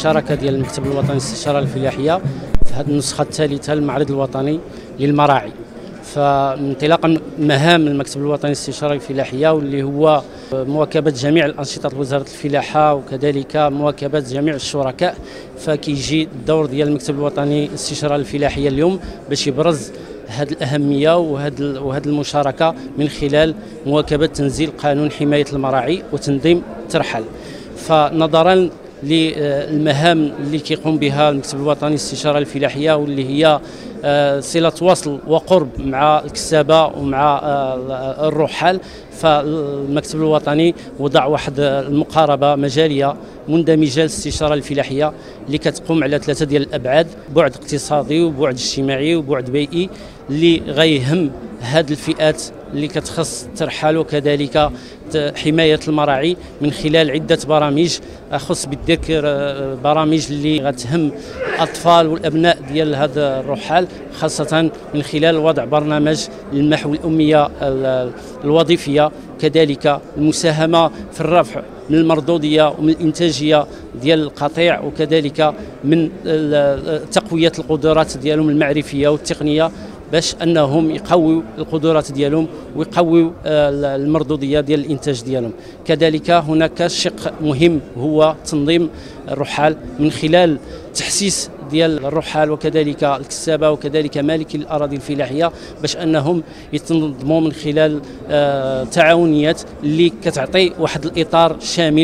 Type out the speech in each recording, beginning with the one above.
المشاركه ديال المكتب الوطني للاستشاره الفلاحيه في هذه النسخه الثالثه للمعرض الوطني للمراعي. فانطلاقا من مهام المكتب الوطني للاستشاره الفلاحيه واللي هو مواكبه جميع الانشطه وزاره الفلاحه وكذلك مواكبه جميع الشركاء، فكيجي الدور ديال المكتب الوطني للاستشاره الفلاحيه اليوم باش يبرز هذه الأهمية وهذه المشاركة من خلال مواكبة تنزيل قانون حماية المراعي وتنظيم الترحال. فنظرا للمهام اللي كيقوم بها المكتب الوطني للاستشاره الفلاحيه واللي هي صله وصل وقرب مع الكسابه ومع الرحال، فالمكتب الوطني وضع واحد المقاربه مجاليه مندمجه للاستشاره الفلاحيه اللي كتقوم على 3 ديال الابعاد: بعد اقتصادي وبعد اجتماعي وبعد بيئي، اللي غيهم هذه الفئات اللي كتخص الترحال وكذلك حماية المراعي من خلال عدة برامج. أخص بالذكر برامج اللي غتهم الأطفال والأبناء ديال هذا الرحال، خاصة من خلال وضع برنامج للمحو الأمية الوظيفية، كذلك المساهمة في الرفع من المردودية ومن الإنتاجية ديال القطيع، وكذلك من تقوية القدرات ديالهم المعرفية والتقنية باش انهم يقويوا القدرات ديالهم ويقويوا المردوديه ديال الانتاج ديالهم. كذلك هناك شق مهم هو تنظيم الرحال من خلال تحسيس ديال الرحال وكذلك الكسابه وكذلك مالكي الاراضي الفلاحيه باش انهم يتنظموا من خلال تعاونيات اللي كتعطي واحد الاطار شامل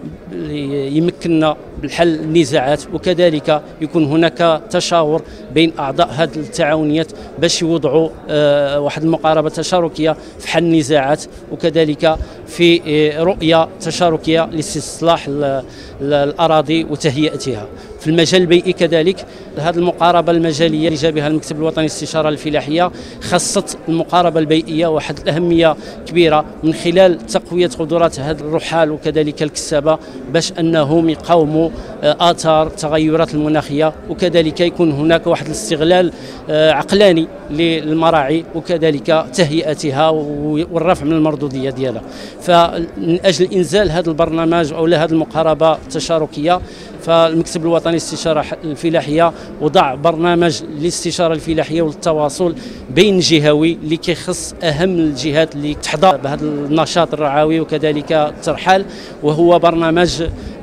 يمكننا بالحل النزاعات، وكذلك يكون هناك تشاور بين اعضاء هذه التعاونيات باش يوضعوا واحد المقاربه تشاركيه في حل النزاعات وكذلك في رؤيه تشاركيه لاستصلاح الاراضي وتهيئتها. في المجال البيئي كذلك هذه المقاربه المجاليه اللي جا بها المكتب الوطني للاستشاره الفلاحيه خصت المقاربه البيئيه واحد الاهميه كبيره من خلال تقويه قدرات هذا الرحال وكذلك الكسابه باش انهم يقاوموا آثار التغيرات المناخيه، وكذلك يكون هناك واحد الاستغلال عقلاني للمراعي وكذلك تهيئتها والرفع من المردوديه ديالها. فمن اجل انزال هذا البرنامج او هذه المقاربه التشاركيه، فالمكتب الوطني للاستشاره الفلاحيه وضع برنامج للاستشاره الفلاحيه والتواصل بين جهوي اللي كيخص اهم الجهات اللي تحظى بهذا النشاط الرعوي وكذلك الترحال، وهو برنامج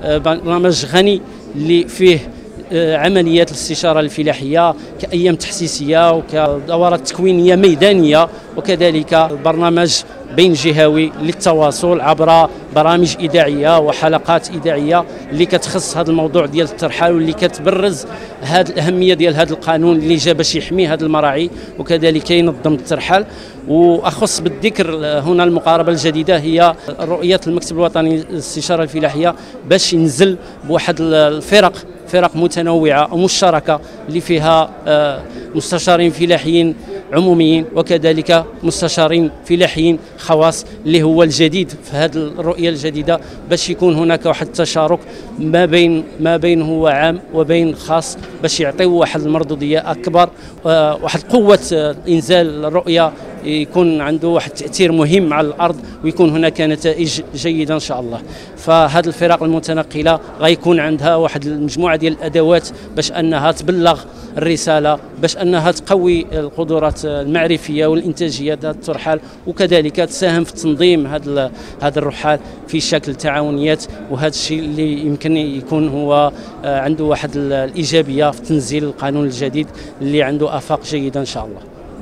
غني اللي فيه عمليات الاستشاره الفلاحيه كايام تحسيسيه وكدورات تكوينيه ميدانيه، وكذلك برنامج بين جهوي للتواصل عبر برامج إذاعية وحلقات إذاعية اللي كتخص هذا الموضوع ديال الترحال واللي كتبرز هذه الأهمية ديال هذا القانون اللي جا باش يحمي هذه المراعي وكذلك ينظم الترحال. وأخص بالذكر هنا المقاربة الجديدة هي رؤية المكتب الوطني للاستشارة الفلاحية باش ينزل بواحد الفرق متنوعة ومشتركة اللي فيها مستشارين فلاحيين عموميين وكذلك مستشارين فلاحيين خواص، اللي هو الجديد في هذه الرؤية الجديدة باش يكون هناك واحد التشارك ما بين هو عام وبين خاص باش يعطيو واحد المردودية أكبر، واحد قوة إنزال الرؤية يكون عنده واحد التأثير مهم على الأرض ويكون هناك نتائج جيدة إن شاء الله. فهذه الفرق المتنقلة غيكون عندها واحد المجموعة ديال الأدوات باش أنها تبلغ الرسالة، باش أنها تقوي القدرات المعرفية والإنتاجية هذا الترحال وكذلك تساهم في تنظيم هذا الرحال في شكل تعاونيات. وهذا الشيء اللي يمكن يكون هو عنده واحد الإيجابية في تنزيل القانون الجديد اللي عنده آفاق جيدة إن شاء الله.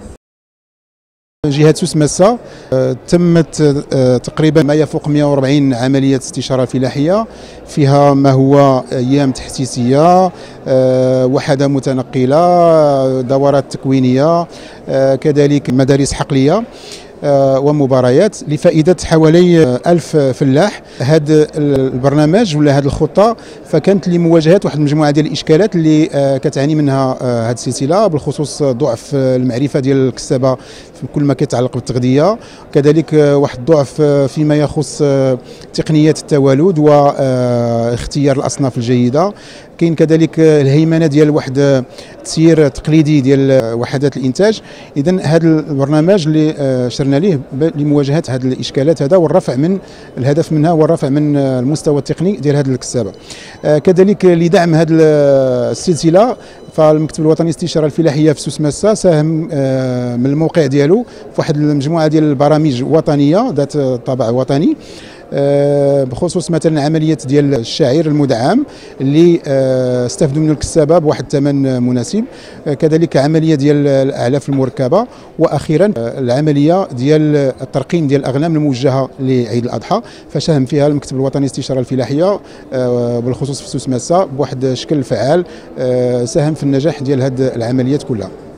جهة سوس مسا تمت تقريبا ما يفوق 140 عملية استشارة فلاحية، فيها ما هو أيام تحسيسية، وحدة متنقلة، دورات تكوينية، كذلك مدارس حقلية ومباريات لفائدة حوالي 1000 فلاح. هذا البرنامج ولا هذه الخطة فكانت لمواجهة واحد المجموعة ديال الإشكالات اللي كتعاني منها هذه السلسلة، بالخصوص ضعف المعرفة ديال الكسابة في كل ما كيتعلق بالتغذيه، كذلك واحد الضعف فيما يخص تقنيات التوالد واختيار الاصناف الجيده. كاين كذلك الهيمنه ديال واحد التسيير تقليدي ديال وحدات الانتاج. اذا هذا البرنامج اللي شرنا ليه لمواجهه هذه الاشكالات هذا والرفع من الهدف منها هو الرفع من المستوى التقني ديال هذه الكسابه. كذلك لدعم هذه السلسله فالمكتب الوطني للاستشاره الفلاحيه في سوس ماسا ساهم من الموقع ديالو في واحد المجموعه ديال البرامج وطنيه ذات طابع وطني، بخصوص مثلا عمليه ديال الشعير المدعم اللي استفدوا منه الكسابه بواحد الثمن مناسب، كذلك عمليه ديال الاعلاف المركبه، واخيرا العمليه ديال الترقيم ديال الاغنام الموجهه لعيد الاضحى، فساهم فيها المكتب الوطني للاستشاره الفلاحيه بالخصوص في سوس ماسا بواحد الشكل فعال، ساهم في النجاح ديال هذه العمليات كلها.